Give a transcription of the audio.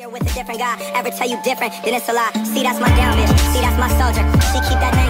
With a different guy, ever tell you different, then it's a lie. See, that's my down bitch, see, that's my soldier. She keep that